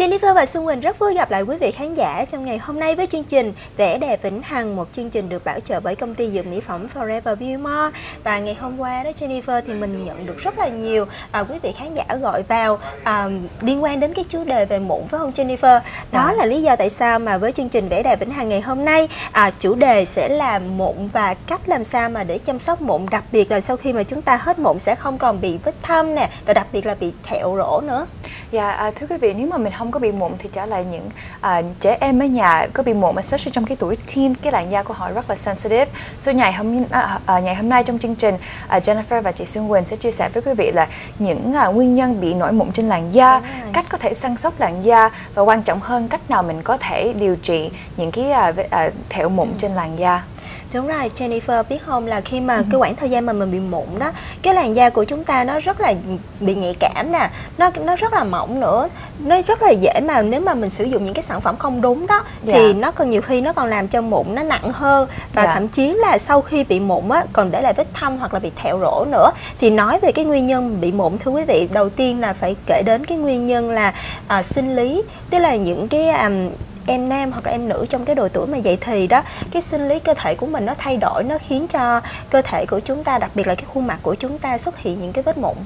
Jennifer và Xuân Quỳnh rất vui gặp lại quý vị khán giả trong ngày hôm nay với chương trình Vẻ đẹp vĩnh hằng, một chương trình được bảo trợ bởi công ty dược mỹ phẩm Forever Beaumore. Và ngày hôm qua đó Jennifer thì mình nhận được rất là nhiều quý vị khán giả gọi vào liên quan đến cái chủ đề về mụn, phải không Jennifer? Đó là lý do tại sao mà với chương trình Vẻ đẹp vĩnh hằng ngày hôm nay chủ đề sẽ là mụn và cách làm sao mà để chăm sóc mụn, đặc biệt là sau khi mà chúng ta hết mụn sẽ không còn bị vết thâm nè, và đặc biệt là bị thẹo rỗ nữa. Thưa quý vị, nếu mà mình không có bị mụn thì trở lại những trẻ em ở nhà có bị mụn, especially trong cái tuổi teen, cái làn da của họ rất là sensitive. So ngày hôm nay trong chương trình, Jennifer và chị Xuân Quỳnh sẽ chia sẻ với quý vị là những nguyên nhân bị nổi mụn trên làn da, cách có thể săn sóc làn da, và quan trọng hơn cách nào mình có thể điều trị những cái thẹo mụn trên làn da. Đúng rồi, Jennifer biết không, là khi mà cái khoảng thời gian mà mình bị mụn đó, cái làn da của chúng ta nó rất là bị nhạy cảm nè, nó rất là mỏng nữa, nó rất là dễ mà nếu mà mình sử dụng những cái sản phẩm không đúng đó thì nó còn nhiều khi nó còn làm cho mụn nó nặng hơn, và thậm chí là sau khi bị mụn á còn để lại vết thâm hoặc là bị thẹo rỗ nữa. Thì nói về cái nguyên nhân bị mụn, thưa quý vị, đầu tiên là phải kể đến cái nguyên nhân là sinh lý, tức là những cái em nam hoặc là em nữ trong cái độ tuổi mà dậy thì đó, cái sinh lý cơ thể của mình nó thay đổi, nó khiến cho cơ thể của chúng ta, đặc biệt là cái khuôn mặt của chúng ta xuất hiện những cái vết mụn.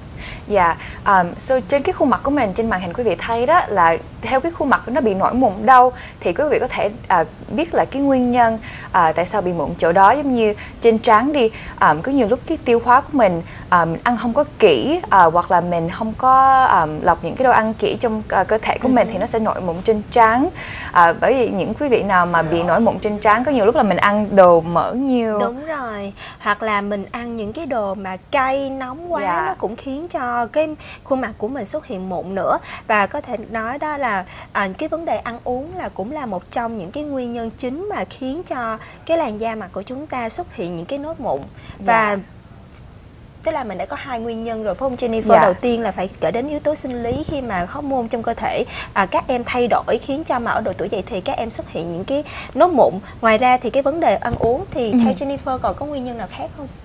So trên cái khuôn mặt của mình, trên màn hình quý vị thấy đó là theo cái khuôn mặt nó bị nổi mụn đâu, thì quý vị có thể biết là cái nguyên nhân tại sao bị mụn chỗ đó. Giống như trên trán đi, có nhiều lúc cái tiêu hóa của mình ăn không có kỹ, hoặc là mình không có lọc những cái đồ ăn kỹ trong cơ thể của mình thì nó sẽ nổi mụn trên trán. Bởi vì những quý vị nào mà bị nổi mụn trên trán, có nhiều lúc là mình ăn đồ mỡ nhiều. Đúng rồi, hoặc là mình ăn những cái đồ mà cay nóng quá, nó cũng khiến cho cái khuôn mặt của mình xuất hiện mụn nữa. Và có thể nói đó là cái vấn đề ăn uống là cũng là một trong những cái nguyên nhân chính mà khiến cho cái làn da mặt của chúng ta xuất hiện những cái nốt mụn. Và tức là mình đã có hai nguyên nhân rồi, phải không Jennifer? Đầu tiên là phải kể đến yếu tố sinh lý, khi mà hormone trong cơ thể các em thay đổi khiến cho mà ở độ tuổi dậy thì các em xuất hiện những cái nốt mụn. Ngoài ra thì cái vấn đề ăn uống thì theo Jennifer còn có nguyên nhân nào khác không?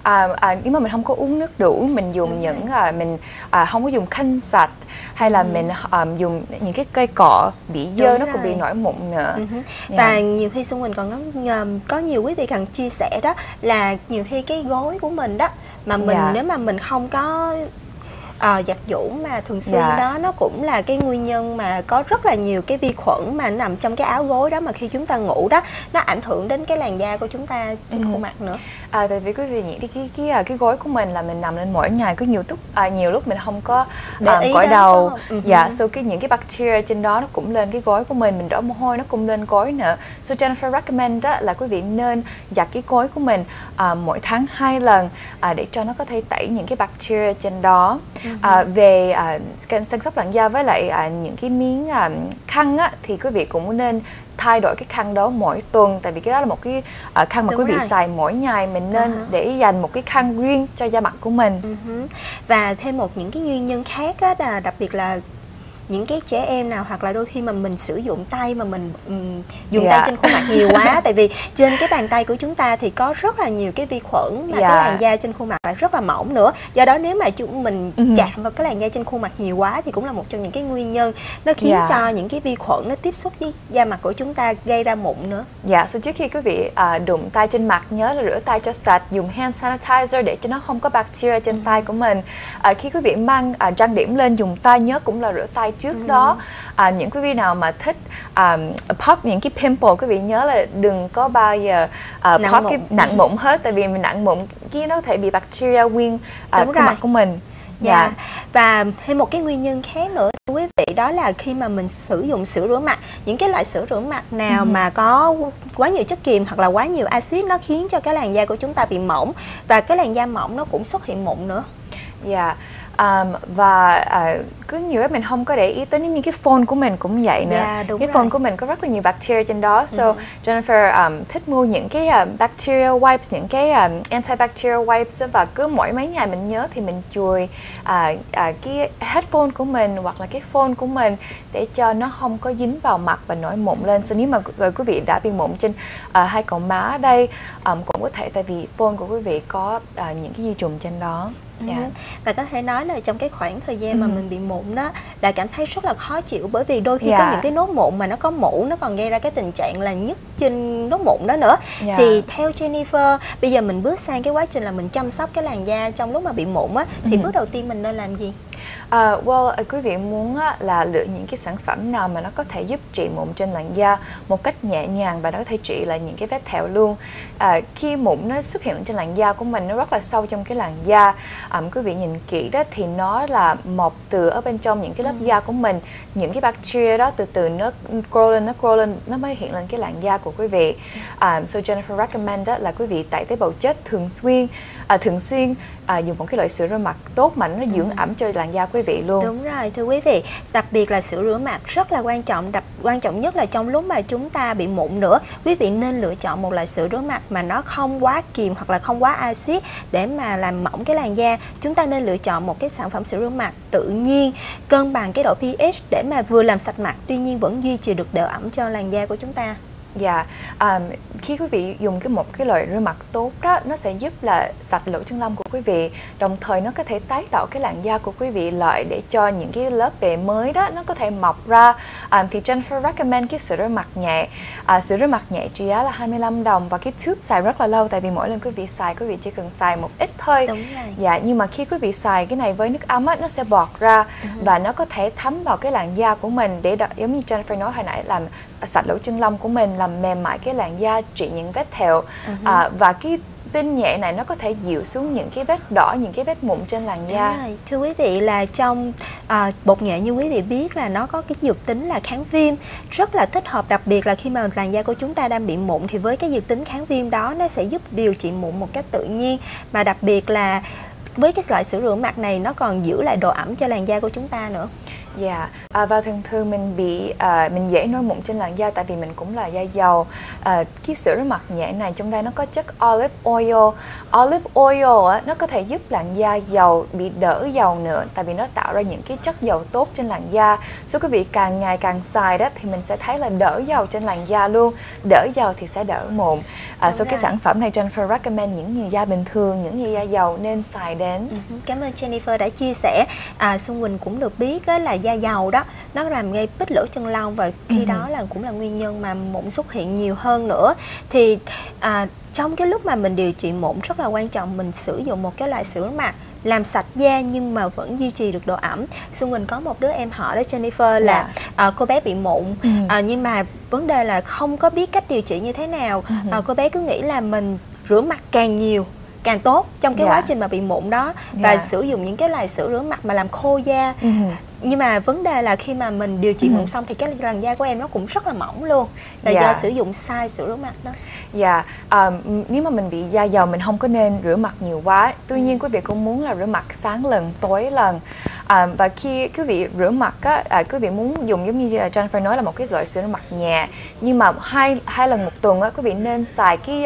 Nếu mà mình không có uống nước đủ, mình dùng mình không có dùng khăn sạch, hay là mình dùng những cái cây cọ bị dơ, nó cũng bị nổi mụn nữa. Và nhiều khi Xuân Quỳnh còn có nhiều quý vị cần chia sẻ đó là nhiều khi cái gối của mình đó mà mình nếu mà mình không có giặt giũ mà thường xuyên đó, nó cũng là cái nguyên nhân mà có rất là nhiều cái vi khuẩn mà nằm trong cái áo gối đó, mà khi chúng ta ngủ đó nó ảnh hưởng đến cái làn da của chúng ta trên khuôn mặt nữa. Tại vì quý vị nghĩ đi, cái gối của mình là mình nằm lên mỗi ngày, có nhiều lúc mình không có gội đầu, so những cái bacteria trên đó nó cũng lên cái gối của mình đổ mồ hôi nó cũng lên gối nữa. So Jennifer recommend đó là quý vị nên giặt cái gối của mình mỗi tháng 2 lần để cho nó có thể tẩy những cái bacteria trên đó. Về chăm sóc làn da với lại những cái miếng khăn á, thì quý vị cũng nên thay đổi cái khăn đó mỗi tuần, tại vì cái đó là một cái khăn mà quý vị xài mỗi ngày, mình nên để dành một cái khăn riêng cho da mặt của mình. Và thêm những cái nguyên nhân khác á, là đặc biệt là những cái trẻ em nào, hoặc là đôi khi mà mình sử dụng tay mà mình dùng tay trên khuôn mặt nhiều quá, tại vì trên cái bàn tay của chúng ta thì có rất là nhiều cái vi khuẩn, mà cái làn da trên khuôn mặt lại rất là mỏng nữa. Do đó nếu mà mình chạm vào cái làn da trên khuôn mặt nhiều quá thì cũng là một trong những cái nguyên nhân nó khiến cho những cái vi khuẩn nó tiếp xúc với da mặt của chúng ta, gây ra mụn nữa. So trước khi quý vị đụng tay trên mặt, nhớ là rửa tay cho sạch, dùng hand sanitizer để cho nó không có bacteria trên tay của mình. Khi quý vị mang trang điểm lên dùng tay, nhớ cũng là rửa tay trước đó. Những quý vị nào mà thích pop những cái pimple, quý vị nhớ là đừng có bao giờ pop cái nặng mụn hết, tại vì mình nặng mụn kia nó có thể bị bacteria nguyên khuôn mặt của mình. Và thêm một cái nguyên nhân khác nữa quý vị, đó là khi mà mình sử dụng sữa rửa mặt, những cái loại sữa rửa mặt nào mà có quá nhiều chất kiềm hoặc là quá nhiều axit, nó khiến cho cái làn da của chúng ta bị mỏng, và cái làn da mỏng nó cũng xuất hiện mụn nữa. Cứ nhiều lúc mình không có để ý tới những cái phone của mình cũng vậy nữa. Cái phone của mình có rất là nhiều bacteria trên đó. So Jennifer thích mua những cái bacteria wipes, những cái antibacterial wipes, và cứ mỗi mấy ngày mình nhớ thì mình chùi cái headphone của mình hoặc là cái phone của mình để cho nó không có dính vào mặt và nổi mụn lên. So nếu mà quý vị đã bị mụn trên hai cọng má đây, cũng có thể tại vì phone của quý vị có những cái vi trùng trên đó. Và có thể nói là trong cái khoảng thời gian mà mình bị mụn đó là cảm thấy rất là khó chịu, bởi vì đôi khi có những cái nốt mụn mà nó có mủ, nó còn gây ra cái tình trạng là nhức trên nốt mụn đó nữa. Thì theo Jennifer, bây giờ mình bước sang cái quá trình là mình chăm sóc cái làn da trong lúc mà bị mụn á, thì bước đầu tiên mình nên làm gì? Quý vị muốn là lựa những cái sản phẩm nào mà nó có thể giúp trị mụn trên làn da một cách nhẹ nhàng và nó có thể trị lại những cái vết thẹo luôn. Khi mụn nó xuất hiện trên làn da của mình, nó rất là sâu trong cái làn da. Quý vị nhìn kỹ đó thì nó là mọc từ ở bên trong những cái lớp da của mình. Những cái bacteria đó từ từ nó grow lên, nó mới hiện lên cái làn da của quý vị. So Jennifer recommend đó là quý vị tẩy tế bào chết thường xuyên, dùng một cái loại sữa rửa mặt tốt mà nó dưỡng ẩm cho làn da quý vị luôn. Đúng rồi, thưa quý vị, đặc biệt là sữa rửa mặt rất là quan trọng, quan trọng nhất là trong lúc mà chúng ta bị mụn nữa. Quý vị nên lựa chọn một loại sữa rửa mặt mà nó không quá kiềm hoặc là không quá axit để mà làm mỏng cái làn da. Chúng ta nên lựa chọn một cái sản phẩm sữa rửa mặt tự nhiên, cân bằng cái độ pH để mà vừa làm sạch mặt tuy nhiên vẫn duy trì được độ ẩm cho làn da của chúng ta. Khi quý vị dùng một cái loại rửa mặt tốt đó, nó sẽ giúp là sạch lỗ chân lông của quý vị, đồng thời nó có thể tái tạo cái làn da của quý vị lại để cho những cái lớp bề mới đó nó có thể mọc ra. Thì Jennifer recommend cái sữa rửa mặt nhẹ. Sữa rửa mặt nhẹ trị giá là 25 đồng và cái tube xài rất là lâu, tại vì mỗi lần quý vị xài, quý vị chỉ cần xài một ít thôi. Đúng rồi. Nhưng mà khi quý vị xài cái này với nước ấm á, nó sẽ bọt ra và nó có thể thấm vào cái làn da của mình để giống như Jennifer nói hồi nãy, làm sạch lỗ chân lông của mình, làm mềm mại cái làn da, trị những vết thẹo. Và cái tinh nhẹ này nó có thể dịu xuống những cái vết đỏ, những cái vết mụn trên làn da. Thưa quý vị, là trong bột nghệ như quý vị biết là nó có cái dược tính là kháng viêm, rất là thích hợp, đặc biệt là khi mà làn da của chúng ta đang bị mụn thì với cái dược tính kháng viêm đó nó sẽ giúp điều trị mụn một cách tự nhiên, mà đặc biệt là với cái loại sữa rửa mặt này nó còn giữ lại độ ẩm cho làn da của chúng ta nữa. Và thường mình dễ nổi mụn trên làn da tại vì mình cũng là da dầu. Cái sữa rửa mặt nhẹ này trong đây nó có chất olive oil. Olive oil á, nó có thể giúp làn da dầu bị đỡ dầu nữa, tại vì nó tạo ra những cái chất dầu tốt trên làn da. So quý vị càng ngày càng xài đó thì mình sẽ thấy là đỡ dầu trên làn da luôn. Đỡ dầu thì sẽ đỡ mụn. So cái sản phẩm này Jennifer recommend những người da bình thường, những người da dầu nên xài đến. Cảm ơn Jennifer đã chia sẻ. Xuân Quỳnh cũng được biết là da dầu đó nó làm gây bít lỗ chân lông và khi đó là cũng là nguyên nhân mà mụn xuất hiện nhiều hơn nữa. Thì trong cái lúc mà mình điều trị mụn rất là quan trọng mình sử dụng một cái loại sữa rửa mặt làm sạch da nhưng mà vẫn duy trì được độ ẩm. Xuân Quỳnh có một đứa em họ đó Jennifer là cô bé bị mụn nhưng mà vấn đề là không có biết cách điều trị như thế nào. Cô bé cứ nghĩ là mình rửa mặt càng nhiều càng tốt trong cái quá trình mà bị mụn đó và sử dụng những cái loại sữa rửa mặt mà làm khô da. Nhưng mà vấn đề là khi mà mình điều trị mụn xong thì cái làn da của em nó cũng rất là mỏng luôn, là do sử dụng sai sữa rửa mặt đó. Nếu mà mình bị da dầu mình không có nên rửa mặt nhiều quá. Tuy nhiên quý vị cũng muốn là rửa mặt sáng lần, tối lần. Và khi quý vị rửa mặt á, quý vị muốn dùng giống như Jennifer nói là một cái loại sữa rửa mặt nhẹ, nhưng mà hai lần một tuần á, quý vị nên xài cái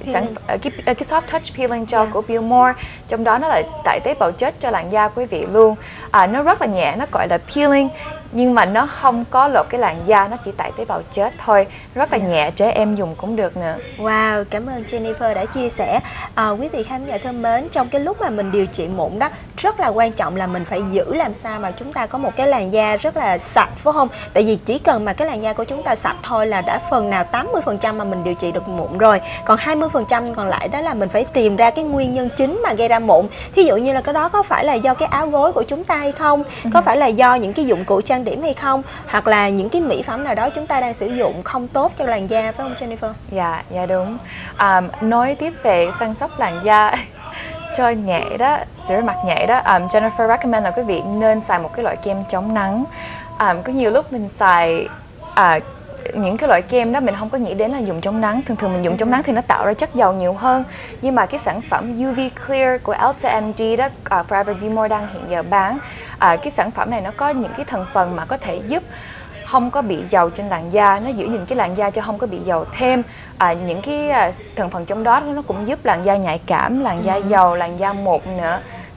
soft touch peeling gel của Biomore. Trong đó nó là tẩy tế bào chết cho làn da quý vị luôn. Nó rất là nhẹ, nó gọi là peeling nhưng mà nó không có lột cái làn da, nó chỉ tẩy tế bào chết thôi, rất là nhẹ, trẻ em dùng cũng được nữa. Wow, cảm ơn Jennifer đã chia sẻ. Quý vị khán giả thân mến, trong cái lúc mà mình điều trị mụn đó rất là quan trọng là mình phải giữ làm sao mà chúng ta có một cái làn da rất là sạch, phải không? Tại vì chỉ cần mà cái làn da của chúng ta sạch thôi là đã phần nào 80% mà mình điều trị được mụn rồi. Còn 20% còn lại đó là mình phải tìm ra cái nguyên nhân chính mà gây ra mụn. Thí dụ như là cái đó có phải là do cái áo gối của chúng ta hay không? Có phải là do những cái dụng cụ trang điểm hay không? Hoặc là những cái mỹ phẩm nào đó chúng ta đang sử dụng không tốt cho làn da, phải không Jennifer? Dạ đúng. Nói tiếp về săn sóc làn da cho nhẹ đó, sữa rửa mặt nhẹ đó, Jennifer recommend là quý vị nên xài một cái loại kem chống nắng. Có nhiều lúc mình xài những cái loại kem đó mình không có nghĩ đến là dùng chống nắng. Thường mình dùng chống nắng thì nó tạo ra chất dầu nhiều hơn. Nhưng mà cái sản phẩm UV Clear của Ulta MD đó, Forever Be More đang hiện giờ bán, cái sản phẩm này nó có những cái thành phần mà có thể giúp không có bị dầu trên làn da, nó giữ gìn cái làn da cho không có bị dầu thêm. Những cái thành phần trong đó nó cũng giúp làn da nhạy cảm, làn da dầu, làn da mụn nữa.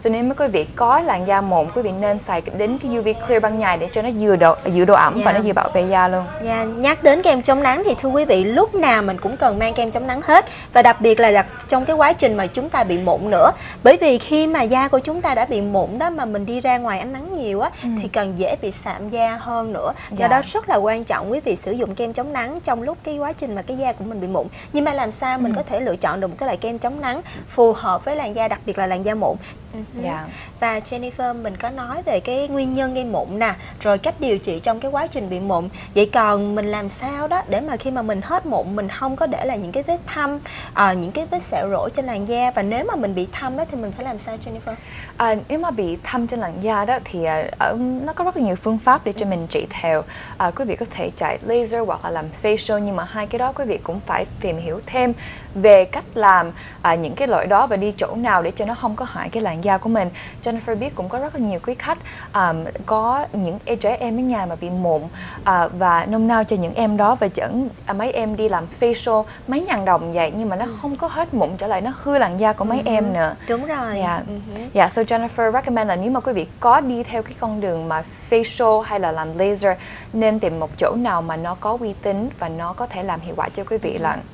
Cho nên mấy quý vị có làn da mụn, quý vị nên xài đến cái UV Clear ban ngày để cho nó giữ độ ẩm và nó vừa bảo vệ da luôn. Nhắc đến kem chống nắng thì thưa quý vị, lúc nào mình cũng cần mang kem chống nắng hết, và đặc biệt là trong cái quá trình mà chúng ta bị mụn nữa. Bởi vì khi mà da của chúng ta đã bị mụn đó, mà mình đi ra ngoài ánh nắng nhiều á thì càng dễ bị sạm da hơn nữa. Do đó rất là quan trọng quý vị sử dụng kem chống nắng trong lúc cái quá trình mà cái da của mình bị mụn. Nhưng mà làm sao mình có thể lựa chọn được một cái loại kem chống nắng phù hợp với làn da, đặc biệt là làn da mụn. Và Jennifer, mình có nói về cái nguyên nhân gây mụn nè, rồi cách điều trị trong cái quá trình bị mụn. Vậy còn mình làm sao đó để mà khi mà mình hết mụn, mình không có để lại những cái vết thâm, những cái vết sẹo rỗ trên làn da, và nếu mà mình bị thâm đó thì mình phải làm sao, Jennifer? Nếu mà bị thâm trên làn da đó thì nó có rất là nhiều phương pháp để cho mình trị theo. Quý vị có thể chạy laser hoặc là làm facial, nhưng mà hai cái đó quý vị cũng phải tìm hiểu thêm về cách làm những cái loại đó và đi chỗ nào để cho nó không có hại cái làn da của mình. Jennifer biết cũng có rất là nhiều quý khách có những trẻ em ở nhà mà bị mụn, và nôm nao cho những em đó và dẫn mấy em đi làm facial mấy ngàn đồng vậy, nhưng mà nó không có hết mụn trở lại, nó hư làn da của mấy em nữa. Đúng rồi. So Jennifer recommend là nếu mà quý vị có đi theo cái con đường mà facial hay là làm laser, nên tìm một chỗ nào mà nó có uy tín và nó có thể làm hiệu quả cho quý vị lận.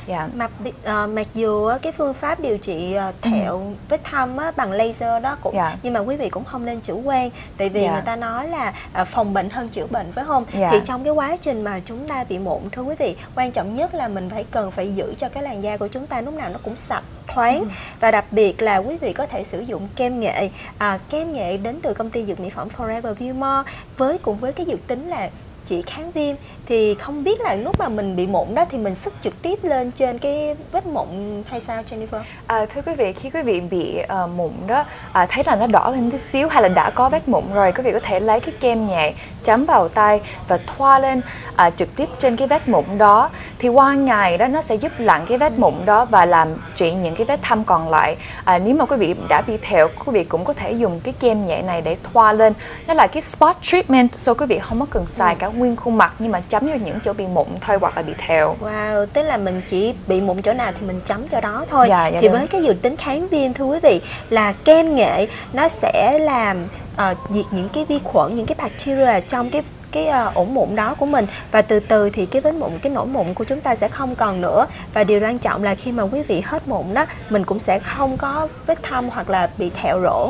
Mặc dù cái phương pháp điều trị thẹo vết thâm bằng laser đó cũng, nhưng mà quý vị cũng không nên chủ quan. Tại vì người ta nói là phòng bệnh hơn chữa bệnh, phải không? Thì trong cái quá trình mà chúng ta bị mụn, thưa quý vị, quan trọng nhất là mình cần phải giữ cho cái làn da của chúng ta lúc nào nó cũng sạch, thoáng. Và đặc biệt là quý vị có thể sử dụng kem nghệ. Kem nghệ đến từ công ty dược mỹ phẩm Forever Viewmore cùng với cái dược tính là trị kháng viêm. Thì không biết là lúc mà mình bị mụn đó thì mình xức trực tiếp lên trên cái vết mụn hay sao, Jennifer? Thưa quý vị, khi quý vị bị mụn đó, thấy là nó đỏ lên tí xíu hay là đã có vết mụn rồi, quý vị có thể lấy cái kem nhẹ chấm vào tay và thoa lên trực tiếp trên cái vết mụn đó. Thì qua ngày đó nó sẽ giúp lặn cái vết mụn đó và làm trị những cái vết thâm còn lại. Nếu mà quý vị đã bị thẹo, quý vị cũng có thể dùng cái kem nhẹ này để thoa lên. Nó là cái spot treatment, so quý vị không có cần xài cả nguyên khuôn mặt, nhưng mà chấm vào những chỗ bị mụn thôi hoặc là bị thẹo. Wow, tức là mình chỉ bị mụn chỗ nào thì mình chấm chỗ đó thôi. Thì với cái dược tính kháng viêm, thưa quý vị, là kem nghệ nó sẽ làm diệt những cái vi khuẩn, những cái bacteria trong cái ổ mụn đó của mình, và từ từ thì cái vết mụn, cái nổi mụn của chúng ta sẽ không còn nữa. Và điều quan trọng là khi mà quý vị hết mụn đó, mình cũng sẽ không có vết thâm hoặc là bị thẹo rỗ.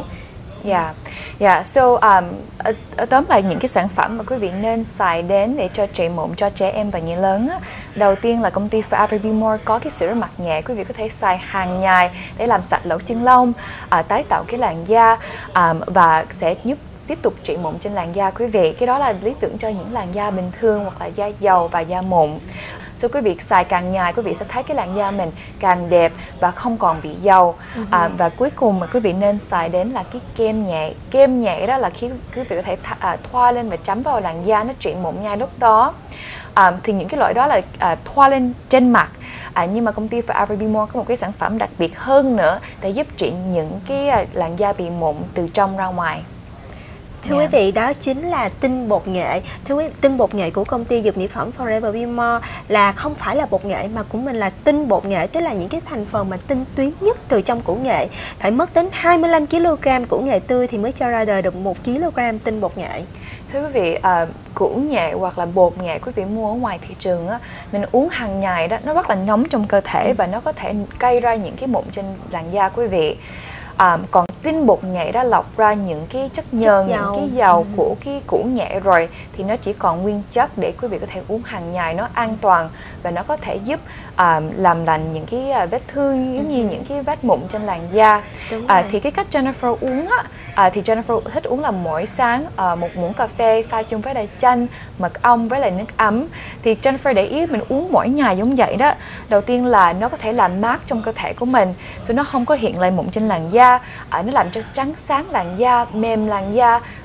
Tóm lại những cái sản phẩm mà quý vị nên xài đến để cho trị mụn cho trẻ em và người lớn á. Đầu tiên là công ty Forever Viewmore có cái sữa rửa mặt nhẹ, quý vị có thể xài hàng ngày để làm sạch lỗ chân lông, tái tạo cái làn da, và sẽ giúp tiếp tục trị mụn trên làn da quý vị. Cái đó là lý tưởng cho những làn da bình thường hoặc là da dầu và da mụn. Quý vị xài càng ngày, quý vị sẽ thấy cái làn da mình càng đẹp và không còn bị dầu. Và cuối cùng mà quý vị nên xài đến là cái kem nhẹ. Kem nhẹ đó là khi quý vị có thể thoa lên và chấm vào làn da, nó trị mụn ngay lúc đó. Thì những cái loại đó là thoa lên trên mặt. Nhưng mà công ty Forever Viewmore có một cái sản phẩm đặc biệt hơn nữa để giúp trị những cái làn da bị mụn từ trong ra ngoài. Thưa quý vị, đó chính là tinh bột nghệ. Thưa quý vị, tinh bột nghệ của công ty dược mỹ phẩm Forever Viewmore là không phải là bột nghệ mà của mình là tinh bột nghệ, tức là những cái thành phần mà tinh túy nhất từ trong củ nghệ. Phải mất đến 25 kg củ nghệ tươi thì mới cho ra đời được 1 kg tinh bột nghệ. Thưa quý vị, củ nghệ hoặc là bột nghệ quý vị mua ở ngoài thị trường á, mình uống hàng ngày đó, nó rất là nóng trong cơ thể và nó có thể gây ra những cái mụn trên làn da quý vị. Còn tinh bột nghệ đã lọc ra những cái chất nhờn, những cái dầu của cái củ nghệ rồi, thì nó chỉ còn nguyên chất để quý vị có thể uống hàng ngày, nó an toàn và nó có thể giúp làm lành những cái vết thương giống như những cái vết mụn trên làn da. Thì cái cách Jennifer uống á, thì Jennifer thích uống là mỗi sáng một muỗng cà phê pha chung với lại chanh, mật ong với lại nước ấm. Thì Jennifer để ý mình uống mỗi ngày giống vậy đó. Đầu tiên là nó có thể làm mát trong cơ thể của mình, rồi nó không có hiện lại mụn trên làn da, nó làm cho trắng sáng làn da, mềm làn da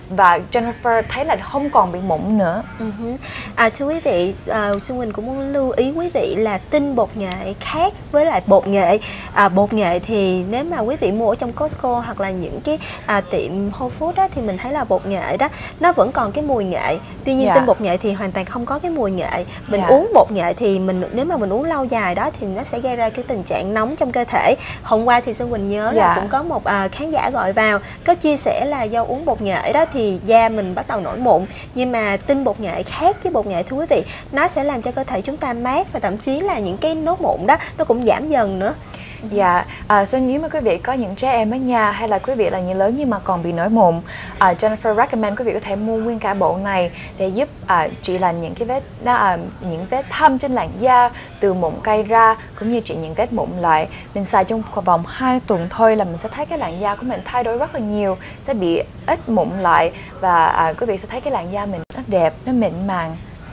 và Jennifer thấy là không còn bị mụn nữa. Thưa quý vị, Xuân Quỳnh cũng muốn lưu ý quý vị là tinh bột nghệ khác với lại bột nghệ. Bột nghệ thì nếu mà quý vị mua ở trong Costco hoặc là những cái tiệm Whole Foods đó, thì mình thấy là bột nghệ đó nó vẫn còn cái mùi nghệ. Tuy nhiên tinh bột nghệ thì hoàn toàn không có cái mùi nghệ. Mình uống bột nghệ thì nếu mà mình uống lâu dài đó thì nó sẽ gây ra cái tình trạng nóng trong cơ thể. Hôm qua thì Xuân Quỳnh nhớ là cũng có một khán giả gọi vào có chia sẻ là do uống bột nghệ đó thì da mình bắt đầu nổi mụn. Nhưng mà tinh bột nghệ khác với bột nghệ, thưa quý vị, nó sẽ làm cho cơ thể chúng ta mát và thậm chí là những cái nốt mụn đó nó cũng giảm dần nữa. Dạ, nếu mà quý vị có những trẻ em ở nhà hay là quý vị là người lớn nhưng mà còn bị nổi mụn, Jennifer recommend quý vị có thể mua nguyên cả bộ này để giúp trị lành những cái những vết thâm trên làn da từ mụn gây ra, cũng như trị những vết mụn lại. Mình xài trong vòng 2 tuần thôi là mình sẽ thấy cái làn da của mình thay đổi rất là nhiều, sẽ bị ít mụn lại và quý vị sẽ thấy cái làn da mình nó đẹp, nó mịn màng.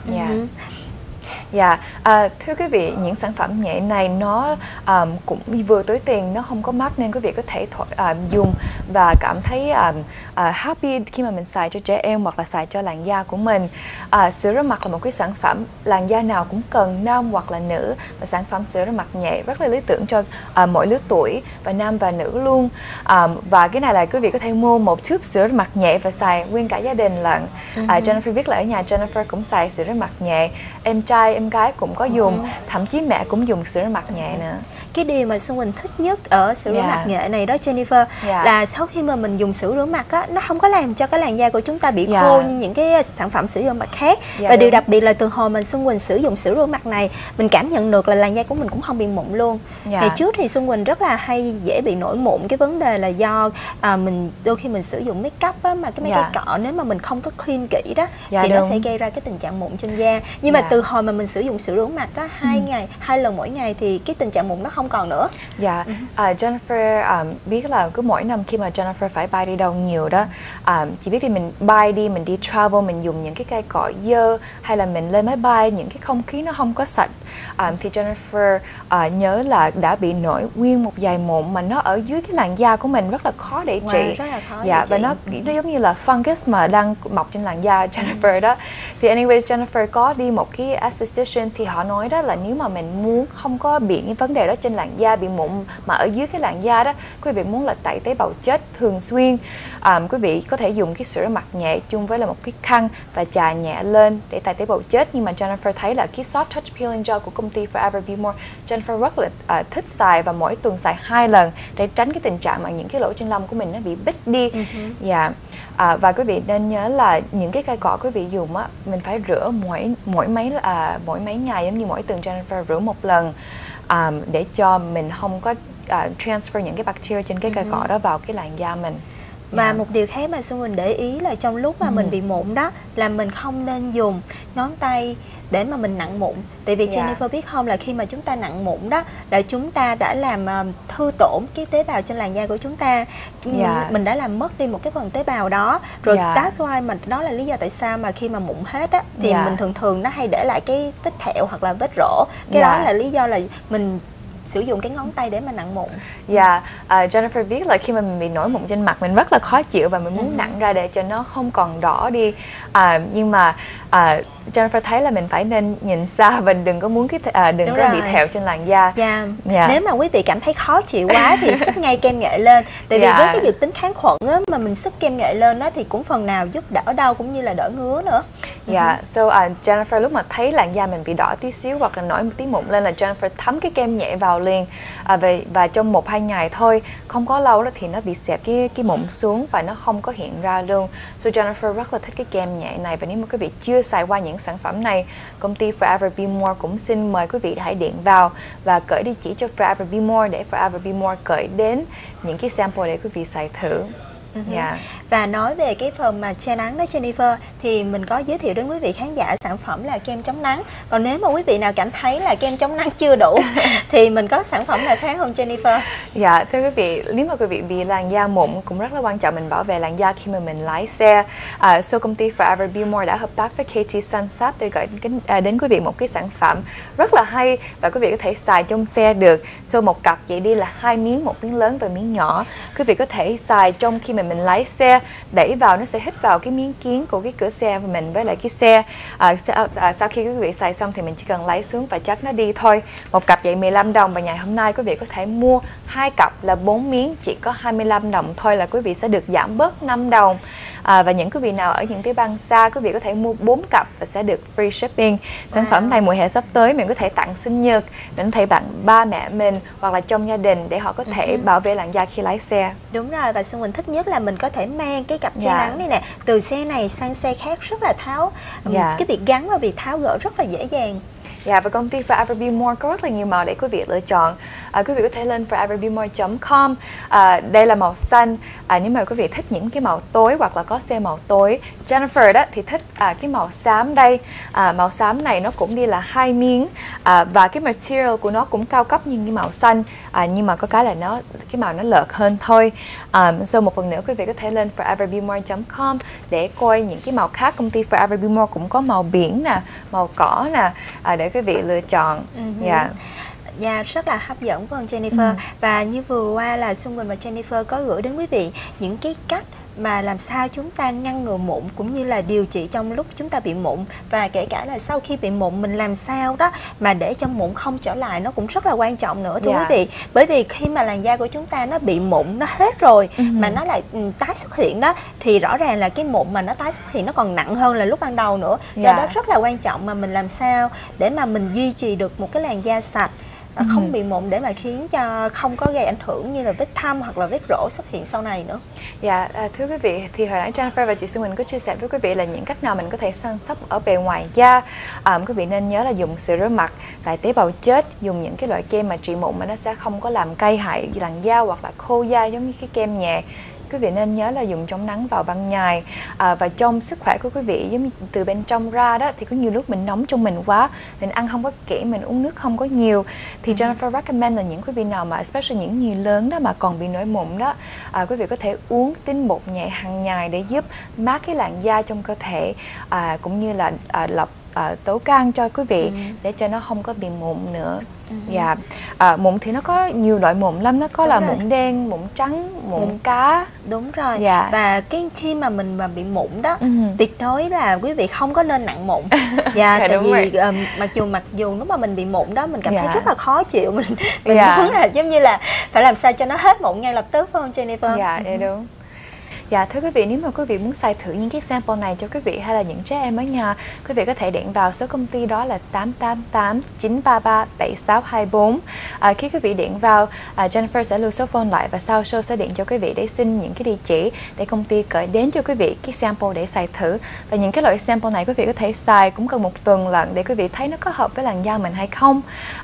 Thưa quý vị, những sản phẩm nhẹ này nó cũng vừa túi tiền, nó không có mắc nên quý vị có thể dùng và cảm thấy happy khi mà mình xài cho trẻ em hoặc là xài cho làn da của mình. Sữa rửa mặt là một cái sản phẩm làn da nào cũng cần, nam hoặc là nữ, và sản phẩm sữa rửa mặt nhẹ rất là lý tưởng cho mỗi lứa tuổi và nam và nữ luôn. Và cái này là quý vị có thể mua một tube sữa rửa mặt nhẹ và xài nguyên cả gia đình lận. Jennifer biết là ở nhà Jennifer cũng xài sữa rửa mặt nhẹ, em trai em gái cũng có dùng, thậm chí mẹ cũng dùng sữa rửa mặt nhẹ nữa. Cái điều mà Xuân Quỳnh thích nhất ở sữa rửa mặt nhẹ này đó Jennifer, là sau khi mà mình dùng sữa rửa mặt á, nó không có làm cho cái làn da của chúng ta bị khô như những cái sản phẩm sữa rửa mặt khác. Và điều đặc biệt là từ hồi mà Xuân Quỳnh sử dụng sữa rửa mặt này, mình cảm nhận được là làn da của mình cũng không bị mụn luôn. Ngày trước thì Xuân Quỳnh rất là hay dễ bị nổi mụn, cái vấn đề là do mình đôi khi mình sử dụng make up á, mà cái mấy cái cọ nếu mà mình không có clean kỹ đó thì nó sẽ gây ra cái tình trạng mụn trên da. Nhưng mà từ hồi mà mình sử dụng sữa rửa mặt á, 2 lần mỗi ngày thì cái tình trạng mụn nó không còn nữa. Jennifer biết là cứ mỗi năm khi mà Jennifer phải bay đi đâu nhiều đó, chỉ biết mình bay đi, mình đi travel, mình dùng những cái cây cọ dơ hay là mình lên máy bay những cái không khí nó không có sạch, thì Jennifer nhớ là đã bị nổi nguyên một dải mụn mà nó ở dưới cái làn da của mình, rất là khó để trị. Rất là khó và nó giống như là fungus mà đang mọc trên làn da Jennifer đó. Thì anyways, Jennifer có đi một cái esthetician thì họ nói đó là nếu mà mình muốn không có bị những vấn đề đó trên làn da, bị mụn mà ở dưới cái làn da đó, quý vị muốn là tẩy tế bào chết thường xuyên, quý vị có thể dùng cái sữa rửa mặt nhẹ chung với là một cái khăn và chà nhẹ lên để tẩy tế bào chết. Nhưng mà Jennifer thấy là cái soft touch peeling gel của công ty Forever Be More, Jennifer rất là thích xài và mỗi tuần xài 2 lần để tránh cái tình trạng mà những cái lỗ chân lông của mình nó bị bít đi. Và quý vị nên nhớ là những cái cây cọ quý vị dùng á, mình phải rửa mỗi mấy ngày, giống như mỗi tuần Jennifer rửa một lần, để cho mình không có transfer những cái bacteria trên cái cây cọ đó vào cái làn da mình. Và một điều khác mà Xuân Quỳnh để ý là trong lúc mà mình bị mụn đó, là mình không nên dùng ngón tay để mà mình nặn mụn. Tại vì Jennifer biết không, là khi mà chúng ta nặn mụn đó là chúng ta đã làm thư tổn cái tế bào trên làn da của chúng ta. Mình đã làm mất đi một cái phần tế bào đó. Rồi that's why mà đó là lý do tại sao mà khi mà mụn hết á thì mình thường nó hay để lại cái vết thẹo hoặc là vết rỗ. Cái đó là lý do là mình sử dụng cái ngón tay để mà nặn mụn. Jennifer biết là khi mà mình bị nổi mụn trên mặt mình rất là khó chịu và mình muốn nặn ra để cho nó không còn đỏ đi, nhưng mà Jennifer thấy là mình phải nên nhìn xa và đừng có muốn đừng có bị thẹo trên làn da. Nếu mà quý vị cảm thấy khó chịu quá thì xức ngay kem nghệ lên. Tại vì với cái dược tính kháng khuẩn á, mà mình xức kem nghệ lên đó thì cũng phần nào giúp đỡ đau cũng như là đỡ ngứa nữa. Jennifer lúc mà thấy làn da mình bị đỏ tí xíu hoặc là nổi một tí mụn lên là Jennifer thấm cái kem nhẹ vào liền, và trong 1-2 ngày thôi, không có lâu đó thì nó bị xẹp cái mụn xuống và nó không có hiện ra luôn. So Jennifer rất là thích cái kem nhẹ này, và nếu mà quý vị chưa xài qua những sản phẩm này, công ty Forever Be More cũng xin mời quý vị hãy điện vào và gửi địa chỉ cho Forever Be More để Forever Be More gửi đến những cái sample để quý vị xài thử. Và nói về cái phần mà che nắng đó Jennifer, thì mình có giới thiệu đến quý vị khán giả sản phẩm là kem chống nắng. Còn nếu mà quý vị nào cảm thấy là kem chống nắng chưa đủ thì mình có sản phẩm nào khác không Jennifer? Thưa quý vị, nếu mà quý vị bị làn da mụn cũng rất là quan trọng mình bảo vệ làn da khi mà mình lái xe. Công ty Forever Be More đã hợp tác với KT Sunset để gửi đến quý vị một cái sản phẩm rất là hay và quý vị có thể xài trong xe được. Một cặp vậy đi là 2 miếng, một miếng lớn và miếng nhỏ. Quý vị có thể xài trong khi mà mình lái xe, xe đẩy vào nó sẽ hít vào cái miếng kiến của cái cửa xe của mình với lại cái xe. Sau khi quý vị xài xong thì mình chỉ cần lấy xuống và chắc nó đi thôi. Một cặp vậy 15 đồng và ngày hôm nay quý vị có thể mua 2 cặp là 4 miếng chỉ có 25 đồng thôi là quý vị sẽ được giảm bớt 5 đồng. Và những quý vị nào ở những cái bang xa, quý vị có thể mua 4 cặp và sẽ được free shipping. Sản phẩm này mùa hè sắp tới mình có thể tặng sinh nhật, mình có thể tặng ba mẹ mình hoặc là trong gia đình để họ có thể bảo vệ làn da khi lái xe. Đúng rồi, và Xuân Quỳnh thích nhất là mình có thể mang cái cặp che nắng này nè từ xe này sang xe khác rất là tháo. Cái việc gắn và việc tháo gỡ rất là dễ dàng. Và công ty Forever Be More có rất là nhiều màu để quý vị lựa chọn. Quý vị có thể lên foreverbemore.com. Đây là màu xanh. Nếu mà quý vị thích những cái màu tối hoặc là có xe màu tối, Jennifer đó thì thích cái màu xám đây. Màu xám này nó cũng đi là 2 miếng và cái material của nó cũng cao cấp như cái màu xanh, nhưng mà có cái là cái màu nó lợt hơn thôi. Một phần nữa quý vị có thể lên foreverbemore.com để coi những cái màu khác. Công ty Forever Be More cũng có màu biển nè, màu cỏ nè, để quý vị lựa chọn. Rất là hấp dẫn của Jennifer. Và như vừa qua là Xuân Quỳnh và Jennifer có gửi đến quý vị những cái cách mà làm sao chúng ta ngăn ngừa mụn cũng như là điều trị trong lúc chúng ta bị mụn, và kể cả là sau khi bị mụn mình làm sao đó mà để cho mụn không trở lại, nó cũng rất là quan trọng nữa thưa quý vị. Bởi vì khi mà làn da của chúng ta nó bị mụn nó hết rồi mà nó lại tái xuất hiện đó, thì rõ ràng là cái mụn mà nó tái xuất hiện nó còn nặng hơn là lúc ban đầu nữa. Do đó rất là quan trọng mà mình làm sao để mà mình duy trì được một cái làn da sạch, không bị mụn, để mà khiến cho không có gây ảnh hưởng như là vết thâm hoặc là vết rỗ xuất hiện sau này nữa. Thưa quý vị, thì hồi nãy Jennifer và chị Xuân Quỳnh có chia sẻ với quý vị là những cách nào mình có thể săn sóc ở bề ngoài da. Quý vị nên nhớ là dùng sữa rửa mặt tại tế bào chết, dùng những cái loại kem mà trị mụn mà nó sẽ không có làm cay hại làn da hoặc là khô da giống như cái kem nhẹ. Quý vị nên nhớ là dùng chống nắng vào ban ngày. Và trong sức khỏe của quý vị, giống như từ bên trong ra đó, thì có nhiều lúc mình nóng trong mình quá, mình ăn không có kỹ, mình uống nước không có nhiều, thì Jennifer recommend là những quý vị nào mà especially những người lớn đó mà còn bị nổi mụn đó, quý vị có thể uống tinh bột nhẹ hàng ngày để giúp mát cái làn da trong cơ thể, cũng như là lọc tố can cho quý vị để cho nó không có bị mụn nữa. Mụn thì nó có nhiều loại mụn lắm, nó có là mụn đen, mụn trắng, mụn cá. Đúng rồi. Và khi mà mình bị mụn đó, tuyệt đối là quý vị không có nên nặng mụn. Tại vì mặc dù lúc mà mình bị mụn đó mình cảm thấy rất là khó chịu, mình muốn là giống như là phải làm sao cho nó hết mụn ngay lập tức, phải không Jennifer? Đúng. Thưa quý vị, nếu mà quý vị muốn xài thử những cái sample này cho quý vị hay là những trẻ em ở nhà, quý vị có thể điện vào số công ty đó là 888 933 7624. Khi quý vị điện vào, Jennifer sẽ lưu số phone lại và sau show sẽ điện cho quý vị để xin những cái địa chỉ để công ty gửi đến cho quý vị cái sample để xài thử. Và những cái loại sample này quý vị có thể xài cũng cần 1 tuần lận để quý vị thấy nó có hợp với làn da mình hay không.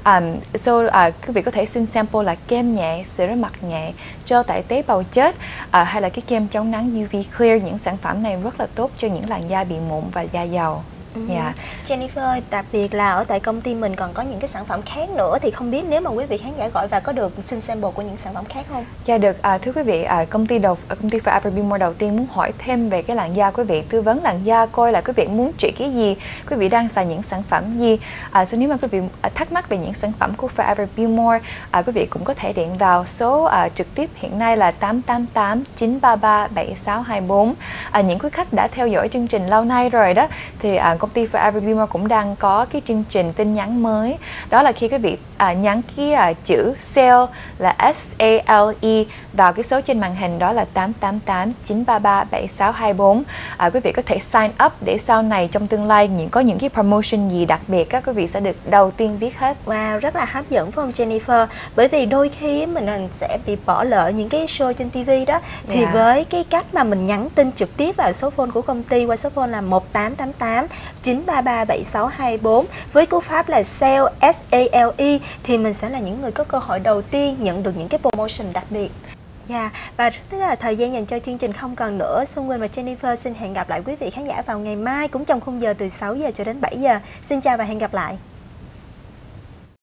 Quý vị có thể xin sample là kem nhẹ, sữa rửa mặt nhẹ, gel tại tế bào chết, hay là cái kem chống nắng UV Clear. Những sản phẩm này rất là tốt cho những làn da bị mụn và da dầu. Jennifer, đặc biệt là ở tại công ty mình còn có những cái sản phẩm khác nữa, thì không biết nếu mà quý vị khán giả gọi và có được xin sample của những sản phẩm khác không? Được. Thưa quý vị, công ty Forever Be More đầu tiên muốn hỏi thêm về cái làn da quý vị, tư vấn làn da, coi là quý vị muốn trị cái gì, quý vị đang xài những sản phẩm gì. Nếu mà quý vị thắc mắc về những sản phẩm của Forever Be More, quý vị cũng có thể điện vào số trực tiếp hiện nay là 888 933 7624. Những quý khách đã theo dõi chương trình lâu nay rồi đó, thì công ty Forever Be More cũng đang có cái chương trình tin nhắn mới. Đó là khi quý vị nhắn cái chữ sale là SALE vào cái số trên màn hình, đó là 888 933 7624. Quý vị có thể sign up để sau này trong tương lai có những cái promotion gì đặc biệt, các quý vị sẽ được đầu tiên biết hết. Wow, rất là hấp dẫn phải không Jennifer? Bởi vì đôi khi mình sẽ bị bỏ lỡ những cái show trên TV đó, thì với cái cách mà mình nhắn tin trực tiếp vào số phone của công ty qua số phone là 1888 933 7624 với cú pháp là SALE SALE, thì mình sẽ là những người có cơ hội đầu tiên nhận được những cái promotion đặc biệt. Và tức là thời gian dành cho chương trình không còn nữa. Xuân Quỳnh và Jennifer xin hẹn gặp lại quý vị khán giả vào ngày mai cũng trong khung giờ từ 6 giờ cho đến 7 giờ. Xin chào và hẹn gặp lại.